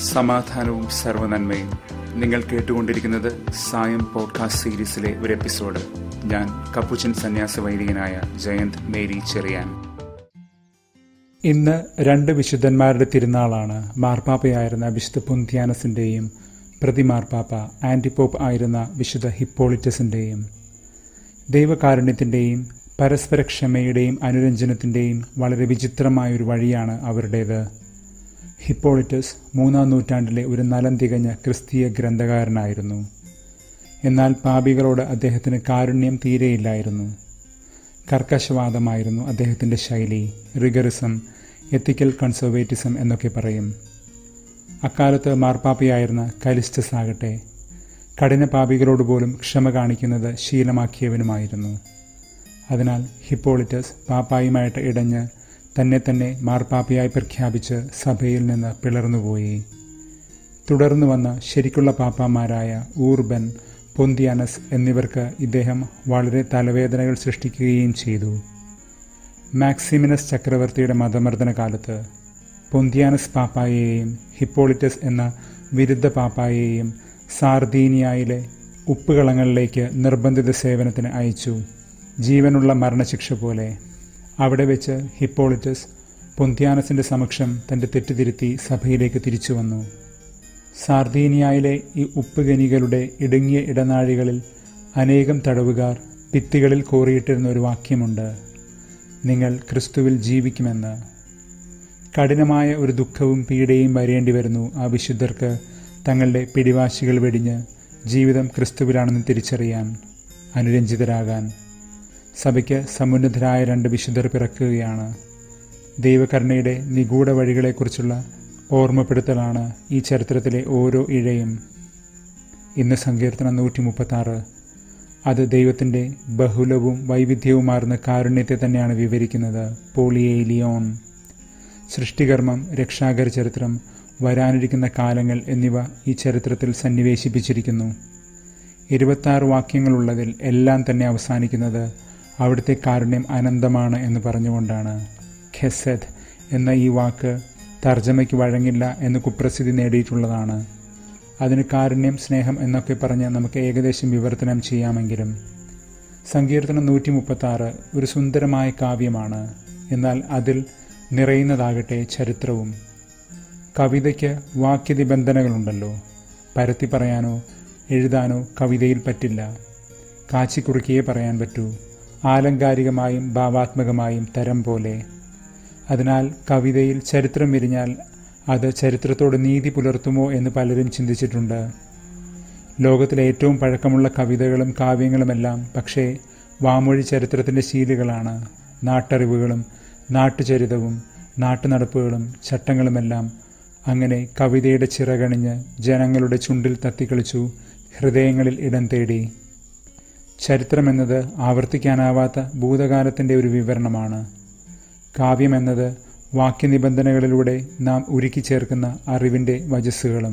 സമാധാനവും സർവ്വനന്മയും. നിങ്ങൾ കേട്ടുകൊണ്ടിരിക്കുന്നത് സായം പോഡ്കാസ്റ്റ് സീരീസിലെ ഒരു എപ്പിസോഡ്. ഞാൻ കപ്പുച്ചൻ സന്യാസ വൈദികനായ ജയന്ത് മേരി ചെറിയാൻ. ഇന്ന് രണ്ട് വിശുദ്ധന്മാരുടെ തിരുനാളാണ്. മാർപ്പാപ്പയായിരുന്ന വിശുദ്ധ പൊന്തിയാനസിൻ്റെയും പ്രതിമാർപ്പാപ്പ ആൻറ്റിപോപ്പ് ആയിരുന്ന വിശുദ്ധ ഹിപ്പോളിറ്റസിൻ്റെയും. ദൈവകാരുണ്യത്തിൻ്റെയും പരസ്പര ക്ഷമയുടെയും അനുരഞ്ജനത്തിൻ്റെയും വളരെ വിചിത്രമായൊരു വഴിയാണ് അവരുടേത്. ഹിപ്പോളിറ്റസ് 3-ാം നൂറ്റാണ്ടിലെ ഒരു നലം തികഞ്ഞ ക്രിസ്തീയ ഗ്രന്ഥകാരനായിരുന്നു. എന്നാൽ പാപികളോട് അദ്ദേഹത്തിന് കാരുണ്യം തീരെയില്ലായിരുന്നു. കർക്കശവാദമായിരുന്നു അദ്ദേഹത്തിൻ്റെ ശൈലി. റിഗറിസം, എത്തിക്കൽ കൺസർവേറ്റിസം എന്നൊക്കെ പറയും. അക്കാലത്ത് മാർപ്പാപ്പയായിരുന്ന കലിസ്റ്റസ് ആകട്ടെ കഠിന പാപികളോട് പോലും ക്ഷമ കാണിക്കുന്നത് ശീലമാക്കിയവനുമായിരുന്നു. അതിനാൽ ഹിപ്പോളിറ്റസ് പാപ്പായുമായിട്ട് ഇടഞ്ഞ് തന്നെ മാർപ്പാപ്പയായി പ്രഖ്യാപിച്ച് സഭയിൽ നിന്ന് പിളർന്നുപോയി. തുടർന്നു വന്ന ശരിക്കുള്ള പാപ്പാമാരായ ഊർബൻ, പൊന്തിയാനസ് എന്നിവർക്ക് ഇദ്ദേഹം വളരെ തലവേദനകൾ സൃഷ്ടിക്കുകയും ചെയ്തു. മാക്സിമിനസ് ചക്രവർത്തിയുടെ മതമർദ്ദന കാലത്ത് പൊന്തിയാനസ് പാപ്പായെയും ഹിപ്പോളിറ്റസ് എന്ന വിരുദ്ധ പാപ്പായെയും സാർദീനിയയിലെ ഉപ്പുകളങ്ങളിലേക്ക് നിർബന്ധിത സേവനത്തിന് അയച്ചു. ജീവനുള്ള മരണശിക്ഷ പോലെ. അവിടെ വെച്ച് ഹിപ്പോളിറ്റസ് പൊന്തിയാനസിൻ്റെ സമക്ഷം തൻ്റെ തെറ്റുതിരുത്തി സഭയിലേക്ക് തിരിച്ചു വന്നു. സാർദീനിയയിലെ ഈ ഉപ്പുഖനികളുടെ ഇടുങ്ങിയ ഇടനാഴികളിൽ അനേകം തടവുകാർ ഭിത്തികളിൽ കോറിയിട്ടിരുന്ന ഒരു വാക്യമുണ്ട്: നിങ്ങൾ ക്രിസ്തുവിൽ ജീവിക്കുമെന്ന്. കഠിനമായ ഒരു ദുഃഖവും പീഡയും വരേണ്ടി വരുന്നു ആ വിശുദ്ധർക്ക് തങ്ങളുടെ പിടിവാശികൾ വെടിഞ്ഞ് ജീവിതം ക്രിസ്തുവിലാണെന്ന് തിരിച്ചറിയാൻ, അനുരഞ്ജിതരാകാൻ. സഭയ്ക്ക് സമുന്നതരായ രണ്ട് വിശുദ്ധർ പിറക്കുകയാണ്. ദൈവകരുണയുടെ നിഗൂഢ വഴികളെക്കുറിച്ചുള്ള ഓർമ്മപ്പെടുത്തലാണ് ഈ ചരിത്രത്തിലെ ഓരോ ഇഴയും. ഇന്ന് സങ്കീർത്തനം 136 അത് ദൈവത്തിൻ്റെ ബഹുലവും വൈവിധ്യവുമാർന്ന കാരുണ്യത്തെ തന്നെയാണ് വിവരിക്കുന്നത്. പോളിയേലിയോൺ. സൃഷ്ടികർമ്മം, രക്ഷാകര ചരിത്രം, വരാനിരിക്കുന്ന കാലങ്ങൾ എന്നിവ ഈ ചരിത്രത്തിൽ സന്നിവേശിപ്പിച്ചിരിക്കുന്നു. 26 വാക്യങ്ങളുള്ളതിൽ എല്ലാം തന്നെ അവസാനിക്കുന്നത് അവിടുത്തെ കാരുണ്യം അനന്തമാണ് എന്ന് പറഞ്ഞുകൊണ്ടാണ്. ഖെസെദ് എന്ന ഈ വാക്ക് തർജ്ജമയ്ക്ക് വഴങ്ങില്ല എന്ന് കുപ്രസിദ്ധി നേടിയിട്ടുള്ളതാണ്. അതിന് കാരുണ്യം, സ്നേഹം എന്നൊക്കെ പറഞ്ഞ് നമുക്ക് ഏകദേശം വിവർത്തനം ചെയ്യാമെങ്കിലും സങ്കീർത്തനം 136 ഒരു സുന്ദരമായ കാവ്യമാണ്. എന്നാൽ അതിൽ നിറയുന്നതാകട്ടെ ചരിത്രവും. കവിതയ്ക്ക് വാക്യനിബന്ധനകളുണ്ടല്ലോ. പരത്തി പറയാനോ എഴുതാനോ കവിതയിൽ പറ്റില്ല. കാച്ചിക്കുറുക്കിയേ പറയാൻ പറ്റൂ, ആലങ്കാരികമായും ഭാവാത്മകമായും തരം പോലെ. അതിനാൽ കവിതയിൽ ചരിത്രം വിരിഞ്ഞാൽ അത് ചരിത്രത്തോട് നീതി പുലർത്തുമോ എന്ന് പലരും ചിന്തിച്ചിട്ടുണ്ട്. ലോകത്തിലെ ഏറ്റവും പഴക്കമുള്ള കവിതകളും കാവ്യങ്ങളുമെല്ലാം പക്ഷേ വാമൊഴി ചരിത്രത്തിൻ്റെ ശീലുകളാണ്. നാട്ടറിവുകളും നാട്ടുചരിതവും നാട്ടുനടപ്പുകളും ചട്ടങ്ങളുമെല്ലാം അങ്ങനെ കവിതയുടെ ചിറകണിഞ്ഞ് ജനങ്ങളുടെ ചുണ്ടിൽ തത്തിക്കളിച്ചു, ഹൃദയങ്ങളിൽ ഇടം തേടി. ചരിത്രമെന്നത് ആവർത്തിക്കാനാവാത്ത ഭൂതകാലത്തിൻ്റെ ഒരു വിവരണമാണ്. കാവ്യമെന്നത് വാക്യനിബന്ധനകളിലൂടെ നാം ഉരുക്കി ചേർക്കുന്ന അറിവിൻ്റെ വചസ്സുകളും.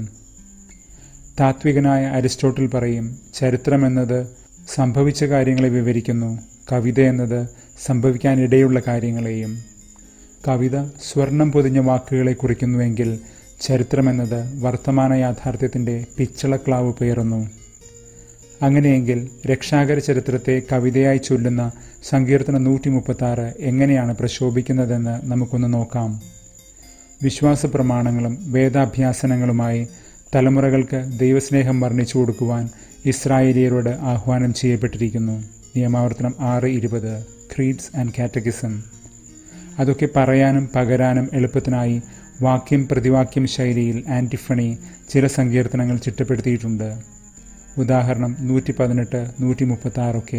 താത്വികനായ അരിസ്റ്റോട്ടിൽ പറയും, ചരിത്രമെന്നത് സംഭവിച്ച കാര്യങ്ങളെ വിവരിക്കുന്നു, കവിത എന്നത് സംഭവിക്കാനിടയുള്ള കാര്യങ്ങളെയും. കവിത സ്വർണം പൊതിഞ്ഞ വാക്കുകളെ കുറിക്കുന്നുവെങ്കിൽ ചരിത്രമെന്നത് വർത്തമാന യാഥാർത്ഥ്യത്തിൻ്റെ പിച്ചളക്ലാവ് പേറുന്നു. അങ്ങനെയെങ്കിൽ രക്ഷാകര ചരിത്രത്തെ കവിതയായി ചൊല്ലുന്ന സങ്കീർത്തനം 136 എങ്ങനെയാണ് പ്രശോഭിക്കുന്നതെന്ന് നമുക്കൊന്ന് നോക്കാം. വിശ്വാസ പ്രമാണങ്ങളും വേദാഭ്യാസനങ്ങളുമായി തലമുറകൾക്ക് ദൈവസ്നേഹം വർണ്ണിച്ചു കൊടുക്കുവാൻ ഇസ്രായേലിയരോട് ആഹ്വാനം ചെയ്യപ്പെട്ടിരിക്കുന്നു. നിയമാവർത്തനം 6:20 ക്രീഡ്സ് ആൻഡ് കാറ്റക്കിസം. അതൊക്കെ പറയാനും പകരാനും എളുപ്പത്തിനായി വാക്യം പ്രതിവാക്യം ശൈലിയിൽ ആൻറ്റിഫണി ചില സങ്കീർത്തനങ്ങൾ ചിട്ടപ്പെടുത്തിയിട്ടുണ്ട്. ഉദാഹരണം 118, 136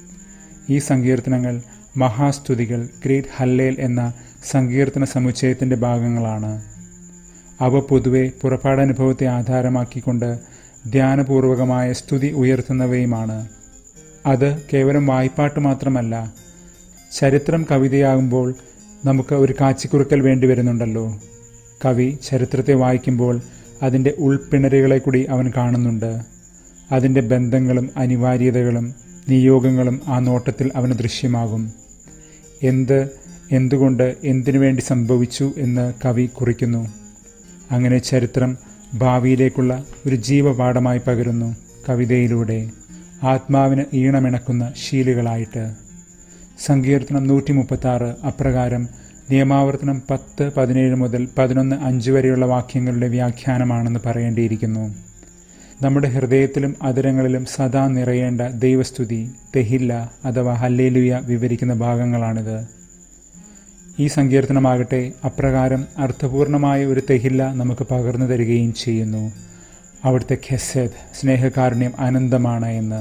ഈ സങ്കീർത്തനങ്ങൾ മഹാസ്തുതികൾ, ഗ്രേറ്റ് ഹല്ലേൽ എന്ന സങ്കീർത്തന സമുച്ചയത്തിൻ്റെ ഭാഗങ്ങളാണ്. അവ പൊതുവെ പുറപ്പാടനുഭവത്തെ ആധാരമാക്കിക്കൊണ്ട് ധ്യാനപൂർവകമായ സ്തുതി ഉയർത്തുന്നവയുമാണ്. അത് കേവലം വായ്പാട്ട് മാത്രമല്ല. ചരിത്രം കവിതയാകുമ്പോൾ നമുക്ക് ഒരു കാച്ചിക്കുറുക്കൽ വേണ്ടി വരുന്നുണ്ടല്ലോ. കവി ചരിത്രത്തെ വായിക്കുമ്പോൾ അതിൻ്റെ ഉൾപ്പിണരുകളെ കൂടി അവൻ കാണുന്നുണ്ട്. അതിൻ്റെ ബന്ധങ്ങളും അനിവാര്യതകളും നിയോഗങ്ങളും ആ നോട്ടത്തിൽ അവന് ദൃശ്യമാകും. എന്തുകൊണ്ട്, എന്തിനു വേണ്ടി സംഭവിച്ചു എന്ന് കവി കുറിക്കുന്നു. അങ്ങനെ ചരിത്രം ഭാവിയിലേക്കുള്ള ഒരു ജീവപാഠമായി പകരുന്നു കവിതയിലൂടെ, ആത്മാവിന് ഈണമിണക്കുന്ന ശീലുകളായിട്ട്. സങ്കീർത്തനം 136 അപ്രകാരം നിയമാവർത്തനം 10:17 മുതൽ 11:5 വരെയുള്ള വാക്യങ്ങളുടെ വ്യാഖ്യാനമാണെന്ന് പറയേണ്ടിയിരിക്കുന്നു. നമ്മുടെ ഹൃദയത്തിലും അധരങ്ങളിലും സദാ നിറയേണ്ട ദൈവസ്തുതി, തെഹില്ല അഥവാ ഹല്ലേലൂയ വിവരിക്കുന്ന ഭാഗങ്ങളാണിത്. ഈ സങ്കീർത്തനമാകട്ടെ അപ്രകാരം അർത്ഥപൂർണമായ ഒരു തെഹില്ല നമുക്ക് പകർന്നു തരികയും ചെയ്യുന്നു. അവിടുത്തെ ഖെസേദ്, സ്നേഹകാരുണ്യം അനന്തമാണ് എന്ന്.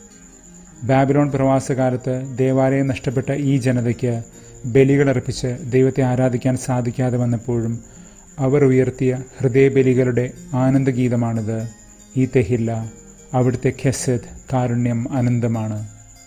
ബാബിലോൺ പ്രവാസകാലത്ത് ദേവാലയം നഷ്ടപ്പെട്ട ഈ ജനതയ്ക്ക് ബലികളർപ്പിച്ച് ദൈവത്തെ ആരാധിക്കാൻ സാധിക്കാതെ വന്നപ്പോഴും അവർ ഉയർത്തിയ ഹൃദയബലികളുടെ ആനന്ദഗീതമാണിത്. ഈ തെഹില്ല, അവിടുത്തെ ഖെസേദ്, കാരുണ്യം അനന്തമാണ്.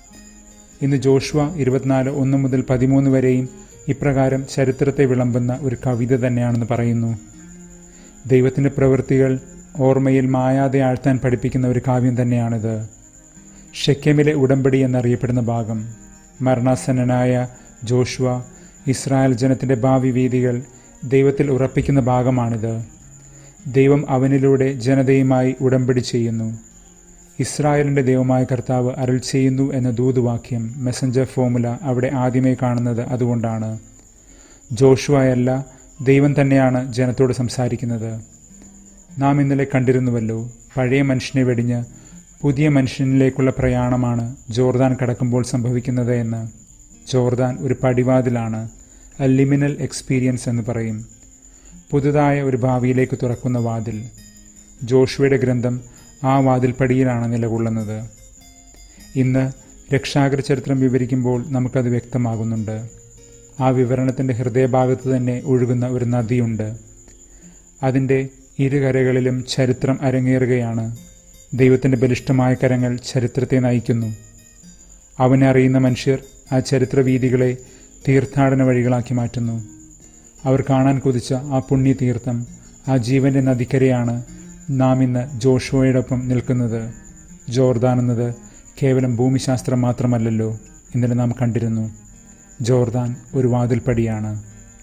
ഇന്ന് ജോഷുവ 24:1 മുതൽ 13 വരെയും ഇപ്രകാരം ചരിത്രത്തെ വിളമ്പുന്ന ഒരു കവിത തന്നെയാണെന്ന് പറയുന്നു. ദൈവത്തിൻ്റെ പ്രവൃത്തികൾ ഓർമ്മയിൽ മായാതെ ആഴ്ത്താൻ പഠിപ്പിക്കുന്ന ഒരു കാവ്യം തന്നെയാണിത്. ഷെക്കെമിലെ ഉടമ്പടി എന്നറിയപ്പെടുന്ന ഭാഗം, മരണാസന്നനായ ജോഷുവ ഇസ്രായേൽ ജനത്തിൻ്റെ ഭാവി വീതികൾ ദൈവത്തിൽ ഉറപ്പിക്കുന്ന ഭാഗമാണിത്. ദൈവം അവനിലൂടെ ജനതയുമായി ഉടമ്പടി ചെയ്യുന്നു. ഇസ്രായേലിൻ്റെ ദൈവമായ കർത്താവ് അരുൾ ചെയ്യുന്നു എന്ന ദൂതുവാക്യം, മെസ്സഞ്ചർ ഫോമുല അവിടെ ആദ്യമേ കാണുന്നത് അതുകൊണ്ടാണ്. ജോഷുവയല്ല, ദൈവം തന്നെയാണ് ജനത്തോട് സംസാരിക്കുന്നത്. നാം ഇന്നലെ കണ്ടിരുന്നുവല്ലോ, പഴയ മനുഷ്യനെ വെടിഞ്ഞ് പുതിയ മനുഷ്യനിലേക്കുള്ള പ്രയാണമാണ് ജോർദാൻ കടക്കുമ്പോൾ സംഭവിക്കുന്നത് എന്ന്. ജോർദാൻ ഒരു പടിവാതിലാണ്, എ ലിമിനൽ എക്സ്പീരിയൻസ് എന്ന് പറയും. പുതുതായ ഒരു ഭാവിയിലേക്ക് തുറക്കുന്ന വാതിൽ. ജോഷുവയുടെ ഗ്രന്ഥം ആ വാതിൽപ്പടിയിലാണ് നിലകൊള്ളുന്നത്. ഇന്ന് രക്ഷാകര ചരിത്രം വിവരിക്കുമ്പോൾ നമുക്കത് വ്യക്തമാകുന്നുണ്ട്. ആ വിവരണത്തിൻ്റെ ഹൃദയഭാഗത്ത് തന്നെ ഒഴുകുന്ന ഒരു നദിയുണ്ട്. അതിൻ്റെ ഇരുകരകളിലും ചരിത്രം അരങ്ങേറുകയാണ്. ദൈവത്തിൻ്റെ ബലിഷ്ഠമായ കരങ്ങൾ ചരിത്രത്തെ നയിക്കുന്നു. അവനെ അറിയുന്ന മനുഷ്യർ ആ ചരിത്രവീഥികളെ തീർത്ഥാടന വഴികളാക്കി മാറ്റുന്നു. അവർ കാണാൻ കൊതിച്ച ആ പുണ്യതീർത്ഥം, ആ ജീവൻ്റെ നദിക്കരയാണ് നാം ഇന്ന് ജോഷുവയോടൊപ്പം നിൽക്കുന്നത്. ജോർദാൻ എന്നത് കേവലം ഭൂമിശാസ്ത്രം മാത്രമല്ലല്ലോ, ഇന്നലെ നാം കണ്ടിരുന്നു. ജോർദാൻ ഒരു വാതിൽപ്പടിയാണ്.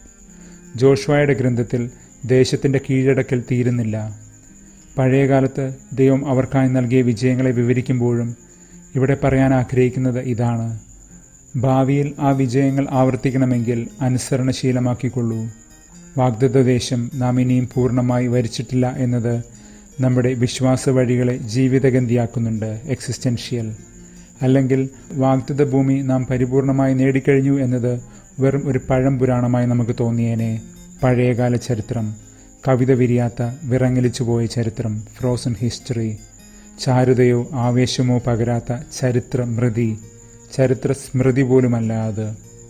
ജോഷുവയുടെ ഗ്രന്ഥത്തിൽ ദേശത്തിൻ്റെ കീഴടക്കൽ തീരുന്നില്ല. പഴയകാലത്ത് ദൈവം അവർക്കായി നൽകിയ വിജയങ്ങളെ വിവരിക്കുമ്പോഴും ഇവിടെ പറയാൻ ആഗ്രഹിക്കുന്നത് ഇതാണ്: ഭാവിയിൽ ആ വിജയങ്ങൾ ആവർത്തിക്കണമെങ്കിൽ അനുസരണശീലമാക്കിക്കൊള്ളൂ. വാഗ്ദത്ത ദേശം നാം ഇനിയും പൂർണ്ണമായി വരിച്ചിട്ടില്ല എന്നത് നമ്മുടെ വിശ്വാസ വഴികളെ ജീവിതഗന്ധിയാക്കുന്നുണ്ട്, എക്സിസ്റ്റൻഷ്യൽ. അല്ലെങ്കിൽ വാഗ്ദത്ത ഭൂമി നാം പരിപൂർണമായി നേടിക്കഴിഞ്ഞു എന്നത് വെറും ഒരു പഴംപുരാണമായി നമുക്ക് തോന്നിയേനെ. പഴയകാല ചരിത്രം, കവിത വിരിയാത്ത വിറങ്ങലിച്ചുപോയ ചരിത്രം, ഫ്രോസൺ ഹിസ്റ്ററി, ചാരുതയോ ആവേശമോ പകരാത്ത ചരിത്രമൃതി, ചരിത്ര സ്മൃതി പോലുമല്ല അത്.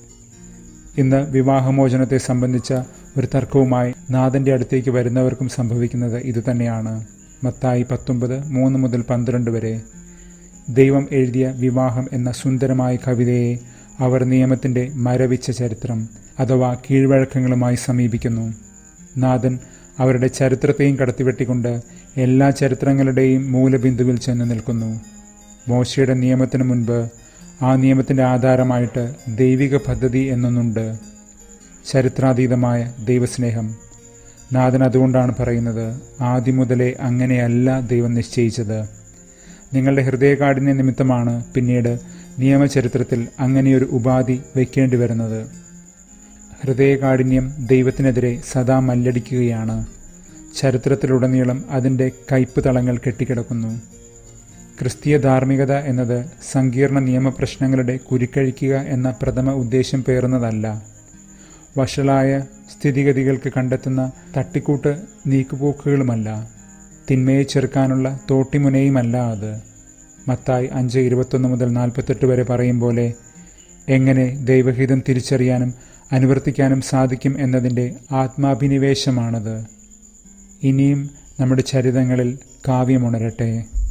ഇന്ന് വിവാഹമോചനത്തെ സംബന്ധിച്ച ഒരു തർക്കവുമായി നാഥൻ്റെ അടുത്തേക്ക് വരുന്നവർക്കും സംഭവിക്കുന്നത് ഇതുതന്നെയാണ്. മത്തായി 19:3 മുതൽ 12 വരെ. ദൈവം എഴുതിയ വിവാഹം എന്ന സുന്ദരമായ കവിതയെ അവർ നിയമത്തിൻ്റെ മരവിച്ച ചരിത്രം അഥവാ കീഴ്വഴക്കങ്ങളുമായി സമീപിക്കുന്നു. നാഥൻ അവരുടെ ചരിത്രത്തെയും കടത്തിവെട്ടിക്കൊണ്ട് എല്ലാ ചരിത്രങ്ങളുടെയും മൂലബിന്ദുവിൽ ചെന്ന് നിൽക്കുന്നു. മോശയുടെ നിയമത്തിന് മുൻപ് ആ നിയമത്തിൻ്റെ ആധാരമായിട്ട് ദൈവിക പദ്ധതി എന്നൊന്നുണ്ട്, ചരിത്രാതീതമായ ദൈവസ്നേഹം. നാഥൻ അതുകൊണ്ടാണ് പറയുന്നത്, ആദ്യം മുതലേ അങ്ങനെയല്ല ദൈവം നിശ്ചയിച്ചത്. നിങ്ങളുടെ ഹൃദയകാഠിന്യ നിമിത്തമാണ് പിന്നീട് നിയമചരിത്രത്തിൽ അങ്ങനെയൊരു ഉപാധി വയ്ക്കേണ്ടി വരുന്നത്. ഹൃദയകാഠിന്യം ദൈവത്തിനെതിരെ സദാ മല്ലടിക്കുകയാണ്. ചരിത്രത്തിലുടനീളം അതിൻ്റെ കയ്പ് തളങ്ങൾ കെട്ടിക്കിടക്കുന്നു. ക്രിസ്തീയ ധാർമ്മികത എന്നത് സങ്കീർണ നിയമപ്രശ്നങ്ങളുടെ കുരുക്കഴിക്കുക എന്ന പ്രഥമ ഉദ്ദേശ്യം പേറുന്നതല്ല. വഷളായ സ്ഥിതിഗതികൾക്ക് കണ്ടെത്തുന്ന തട്ടിക്കൂട്ട് നീക്കുപോക്കുകളുമല്ല. തിന്മയെ ചെറുക്കാനുള്ള തോട്ടിമുനയുമല്ല അത്. മത്തായി 5:21 മുതൽ 48 വരെ പറയും പോലെ എങ്ങനെ ദൈവഹിതം തിരിച്ചറിയാനും അനുവർത്തിക്കാനും സാധിക്കും എന്നതിൻ്റെ ആത്മാഭിനിവേശമാണത്. ഇനിയും നമ്മുടെ ചരിതങ്ങളിൽ കാവ്യമുണരട്ടെ.